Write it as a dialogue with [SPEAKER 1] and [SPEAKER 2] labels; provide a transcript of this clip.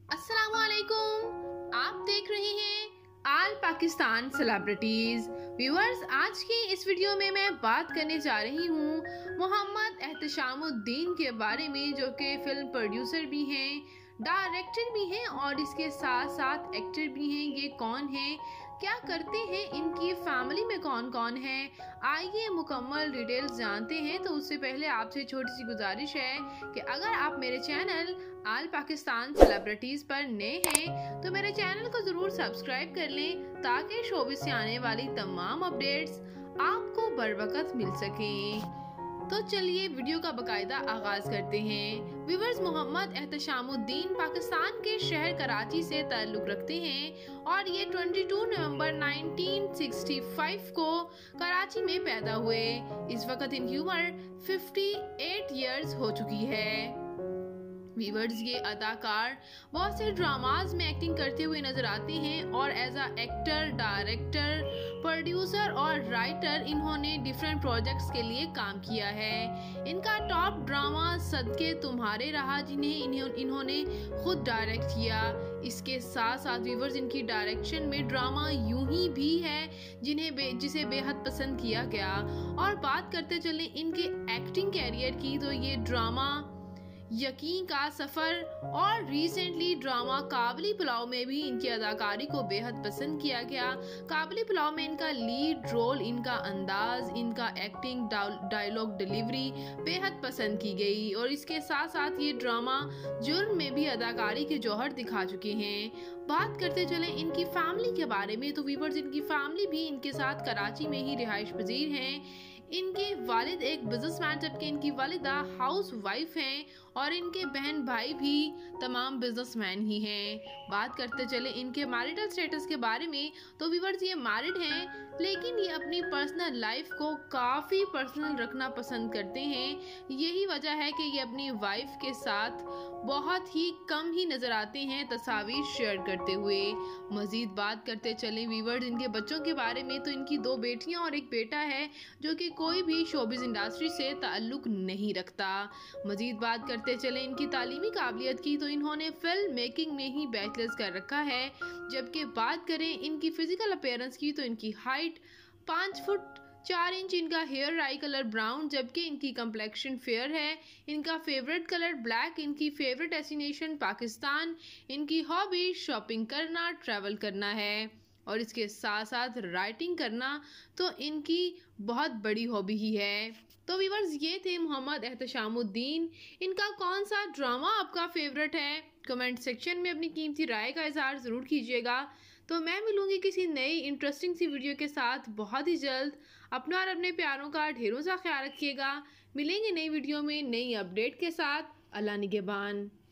[SPEAKER 1] अस्सलामुअलैकुम, आप देख रहे हैं आल पाकिस्तान सेलिब्रिटीज। व्यूअर्स, आज की इस वीडियो में मैं बात करने जा रही हूँ मोहम्मद एहतशामुद्दीन के बारे में, जो कि फिल्म प्रोड्यूसर भी हैं, डायरेक्टर भी हैं और इसके साथ साथ एक्टर भी हैं। ये कौन हैं, क्या करते हैं, इनकी फैमिली में कौन कौन है, आइए मुकम्मल डिटेल्स जानते हैं। तो उससे पहले आपसे छोटी सी गुजारिश है कि अगर आप मेरे चैनल आल पाकिस्तान सेलिब्रिटीज पर नए हैं तो मेरे चैनल को जरूर सब्सक्राइब कर लें, ताकि शोबिस से आने वाली तमाम अपडेट्स आपको बरवकत मिल सकें। तो चलिए वीडियो का बकायदा आगाज करते हैं। व्यूअर्स, मोहम्मद एहतशामुद्दीन पाकिस्तान के शहर कराची से ताल्लुक रखते हैं और ये 22 नवंबर 1965 को कराची में पैदा हुए। इस वक्त इनकी उम्र 58 इयर्स हो चुकी है। व्यूअर्स, ये अदाकार बहुत से ड्रामाज में एक्टिंग करते हुए नजर आते हैं और as a actor, director, producer और राइटर इन्होंने डिफरेंट प्रोजेक्ट्स के लिए काम किया है। इनका टॉप ड्रामा सदके तुम्हारे रहा, जिन्हें इन्होंने खुद डायरेक्ट किया। इसके साथ साथ व्यूअर्स, इनकी डायरेक्शन में ड्रामा यूं ही भी है जिसे बेहद पसंद किया गया। और बात करते चले इनके एक्टिंग कैरियर की, तो ये ड्रामा यकीन का सफर और रिसेंटली ड्रामा काबली पुलाव में भी इनकी अदाकारी को बेहद पसंद किया गया। काबली पुलाव में इनका लीड रोल, इनका अंदाज, इनका एक्टिंग, डायलॉग डिलीवरी बेहद पसंद की गई। और इसके साथ साथ ये ड्रामा जुर्म में भी अदाकारी के जौहर दिखा चुके हैं। बात करते चले इनकी फैमिली के बारे में, तो व्यूअर्स, इनकी फैमिली भी इनके साथ कराची में ही रिहाइश पजीर हैं। इनके वालिद एक बिजनेसमैन, जबकि इनकी वालिदा हाउस वाइफ हैं और इनके बहन भाई भी तमाम बिजनेसमैन ही हैं। बात करते चले इनके मैरिटल स्टेटस के बारे में, तो व्यूअर्स, ये मैरिड हैं, लेकिन ये अपनी पर्सनल लाइफ को काफ़ी पर्सनल रखना पसंद करते हैं। यही वजह है कि ये अपनी वाइफ के साथ बहुत ही कम ही नज़र आते हैं तस्वीर शेयर करते हुए। मज़ीद बात करते चले व्यूअर्स, इनके बच्चों के बारे में, तो इनकी 2 बेटियां और एक बेटा है, जो कि कोई भी शोबिज़ इंडस्ट्री से ताल्लुक नहीं रखता। मज़ीद बात करते चले इनकी तालीमी काबिलियत की, तो इन्होंने फिल्म मेकिंग में ही बैचलर्स कर रखा है। जबकि बात करें इनकी फिजिकल अपीयरेंस की, तो इनकी हाइट 5 फुट 4 इंच, इनका हेयर आई कलर ब्राउन, जबकि इनकी कम्प्लेक्शन फेयर है। इनका फेवरेट कलर ब्लैक, इनकी फेवरेट डेस्टिनेशन पाकिस्तान, इनकी हॉबी शॉपिंग करना, ट्रैवल करना है और इसके साथ साथ राइटिंग करना तो इनकी बहुत बड़ी हॉबी ही है। तो व्यूअर्स, ये थे मोहम्मद एहतशामुद्दीन। इनका कौन सा ड्रामा आपका फेवरेट है, कमेंट सेक्शन में अपनी कीमती राय का इजहार ज़रूर कीजिएगा। तो मैं मिलूंगी किसी नई इंटरेस्टिंग सी वीडियो के साथ बहुत ही जल्द। अपना और अपने प्यारों का ढेरों सा ख्याल रखिएगा। मिलेंगे नई वीडियो में नई अपडेट के साथ। अल्लाह निगहबान।